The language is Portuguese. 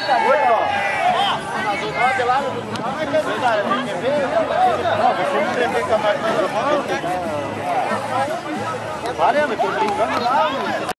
você não tremer com a máquina na mão. Valendo, eu tô brincando lá,